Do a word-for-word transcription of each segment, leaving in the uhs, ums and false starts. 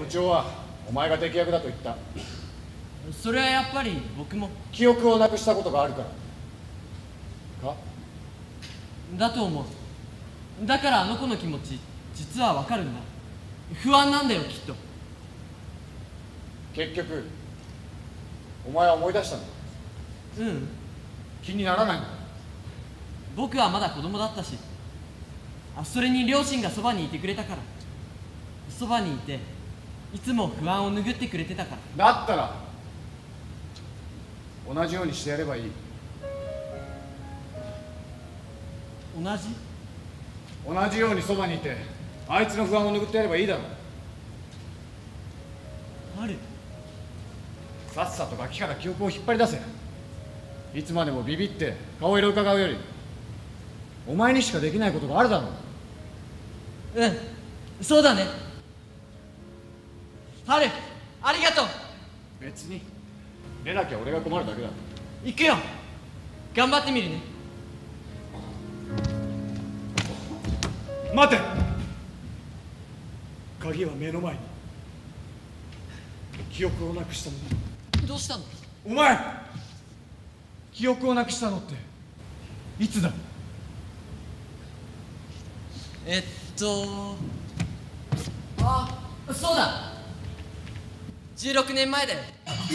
部長はお前が敵役だと言った。 それはやっぱり僕も記憶をなくしたことがあるからか。 だと思う。だからあの子の気持ち実はわかるんだ。不安なんだよきっと。 結局お前は思い出したんだ。 うん、 気にならないのか。 僕はまだ子供だったし、あそれに両親がそばにいてくれたから。そばにいていつも不安を拭ってくれてたから。 だったら同じようにしてやればいい。 同じ同じようにそばにいてあいつの不安を拭ってやればいいだろう。 ある。 さっさとガキから記憶を引っ張り出せ。いつまでもビビって顔色を伺うよりお前にしかできないことがあるだろう。 うん、そうだね。ハル、ありがとう。 別に出なきゃ俺が困るだけだ。 行くよ。頑張ってみるね。 待て。鍵は目の前に。記憶をなくしたのだ。 どうしたの？ お前記憶をなくしたのっていつだ？ えっとあ、そうだ、じゅうろくねんまえだよ。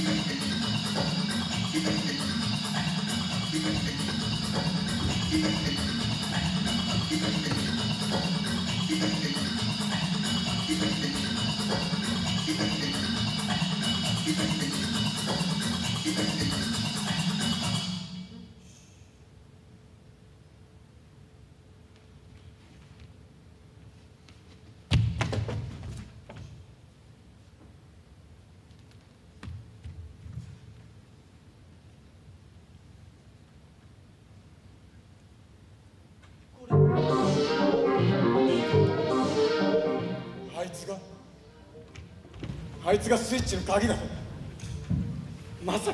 あいつがあいつがスイッチの鍵だ。まさか。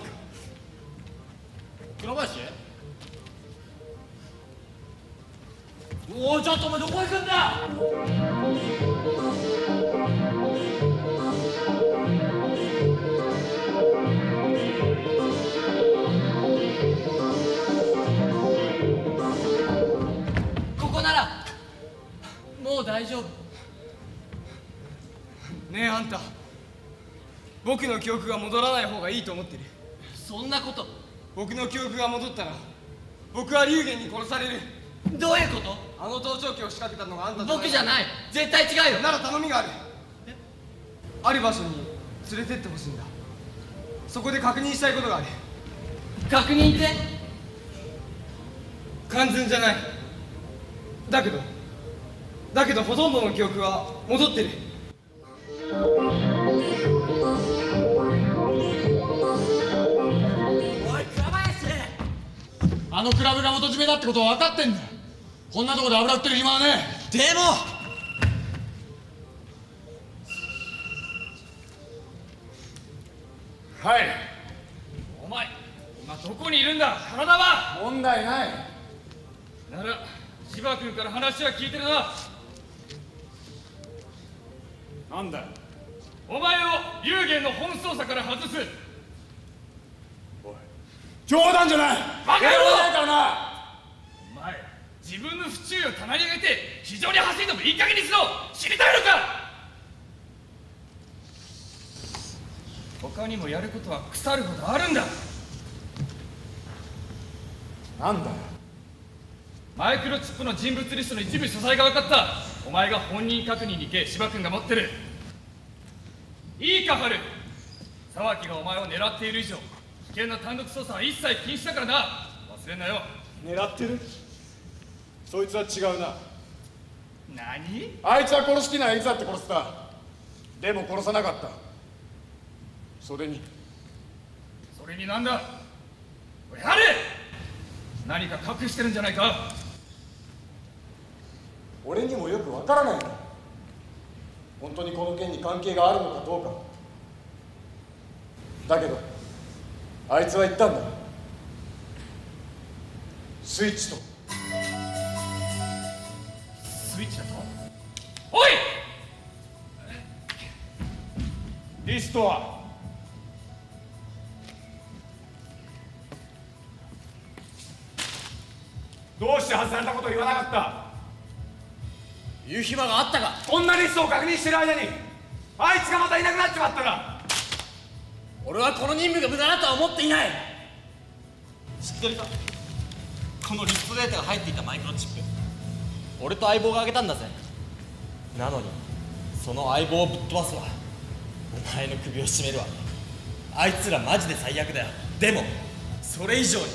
倉林？おお、ちょっとお前どこ行くんだ。 ここならもう大丈夫。 ねえあんた、僕の記憶が戻らない方がいいと思ってる？ そんなこと。 僕の記憶が戻ったら僕は龍玄に殺される。 どういうこと？ あの盗聴器を仕掛けたのがあんたじゃない。 僕じゃない。絶対違うよ。 なら頼みがある。ある場所に連れてってほしいんだ。そこで確認したいことがある。 確認って？ 完全じゃない。だけどだけどほとんどの記憶は戻ってる。 おい倉林！ あのクラブが元締めだってことは分かってんだよ。こんなとこで油売ってる暇はねえ。 でもはい。 お前今どこにいるんだ？体は？ 問題ない。 なら芝君から話は聞いてるな。 なんだよ。 お前を龍玄の本捜査から外す。 おい、冗談じゃない。 バカ野郎！ 冗談じゃないからな。 お前自分の不注意を棚に上げて非常に走るのもいい加減にしろ。知りたいのか？他にもやることは腐るほどあるんだ。 なんだよ。 マイクロチップの人物リストの一部所在が分かった。お前が本人確認に行け。芝君が持ってる。いいかハル、沢木がお前を狙っている以上危険な単独捜査は一切禁止だからな。忘れんなよ。 狙ってる？そいつは違うな。 何？ あいつは殺す気ならいつだって殺した。でも殺さなかった。それにそれになんだ？おいハル、何か隠してるんじゃないか？ 俺にもよくわからないんだ。本当にこの件に関係があるのかどうか。だけどあいつは言ったんだ。スイッチと。 スイッチだと？おい！ リストは？どうして外されたことを言わなかった？ 言う暇があったか。 こんなリストを確認してる間にあいつがまたいなくなっちまったら。 俺はこの任務が無駄だとは思っていない。 知ってるか？このリストデータが入っていたマイクロチップ、俺と相棒があげたんだぜ。なのにその相棒をぶっ飛ばすわ。お前の首を絞めるわ。あいつらマジで最悪だよ。でもそれ以上に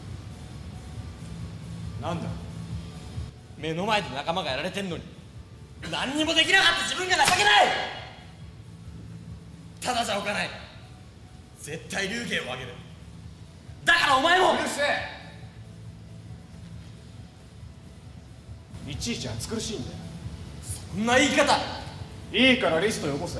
なんだ？ 目の前で仲間がやられてんのに何にもできなかった自分が情けない。ただじゃおかない。絶対龍芸をあげる。だからお前も。 うるせえ。いちいち暑苦しいんだよ。 そんな言い方。 いいからリストよこせ。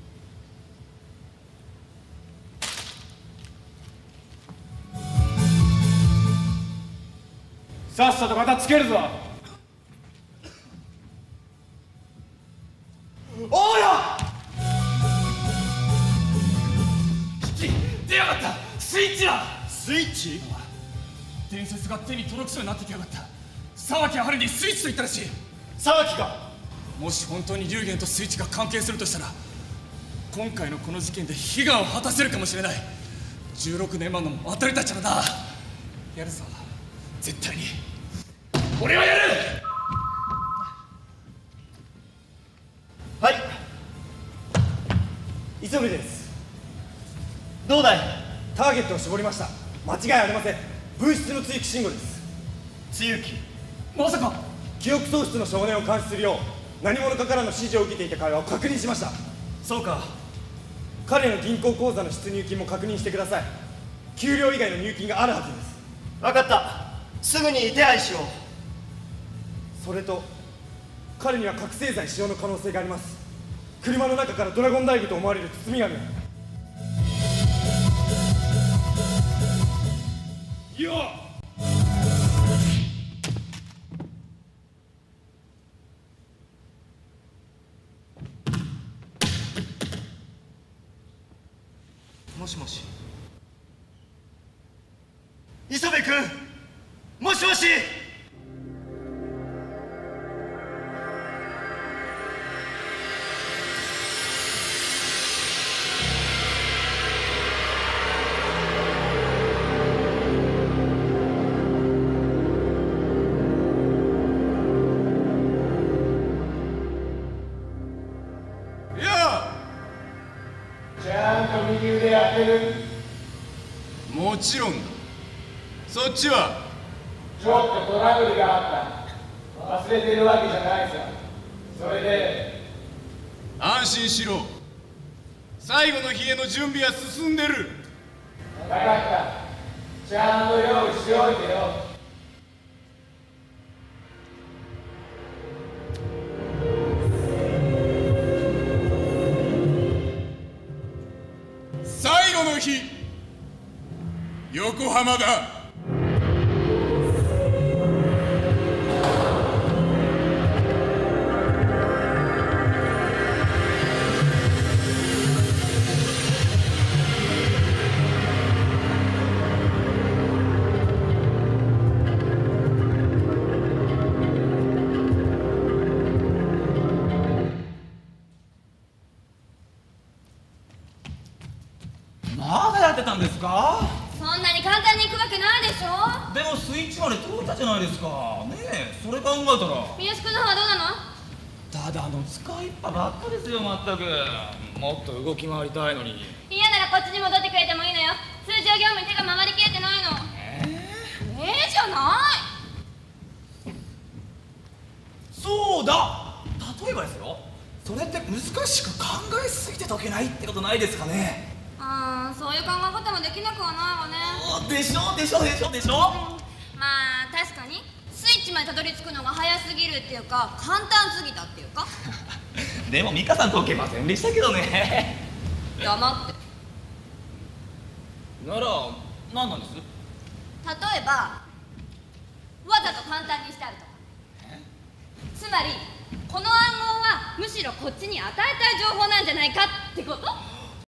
さっさと片つけるぞ。 おうよ。 出やがった。スイッチだ。 スイッチ？ 伝説が手に届きそうになってきやがった。沢木春にスイッチと言ったらしい。 沢木か。 もし本当に龍玄とスイッチが関係するとしたら、今回のこの事件で悲願を果たせるかもしれない。じゅうろくねんまえの当たりたちだな。やるぞ絶対に。俺はやる。 はい、磯部です。どうだい？ ターゲットを絞りました。間違いありません。分室の追記信号です。 露木。 まさか記憶喪失の少年を監視するよう何者かからの指示を受けていた会話を確認しました。 そうか。 彼の銀行口座の出入金も確認してください。給料以外の入金があるはずです。 分かった。すぐに手配しよう。 それと彼には覚醒剤使用の可能性があります。車の中からドラゴンダイブと思われる包み紙。 よっ。 もしもし。磯部君、もしもし。 もちろんだ。そっちは？ ちょっとトラブルがあった。忘れてるわけじゃないさ。それで安心しろ。最後の日への準備は進んでる。 分かった。ちゃんと用意しておいてよ。 最後の日、横浜だ。 まだやってたんですか？ そんなに簡単に行くわけないでしょ。 でもスイッチまで通ったじゃないですかねえ。それ考えたら三好君の方はどうなの？ ただの使いっぱばっかですよ。まったくもっと動き回りたいのに。 嫌ならこっちに戻ってくれてもいいのよ。通常業務に手が回りきれてないの。えー、えーじゃない。 そうだ。例えばですよ、それって難しく考えすぎて解けないってことないですかね？ ああ、そういう考え方もできなくはないわね。 でしょでしょでしょでしょ、うん、 まあ確かにスイッチまでたどり着くのが早すぎるっていうか簡単すぎたっていうかでも美香さん解けませんでしたけどね。 黙って。 なら何なんです？ 例えばわざと簡単にしてあるとか。つまりこの暗号はむしろこっちに与えたい情報なんじゃないかってこと。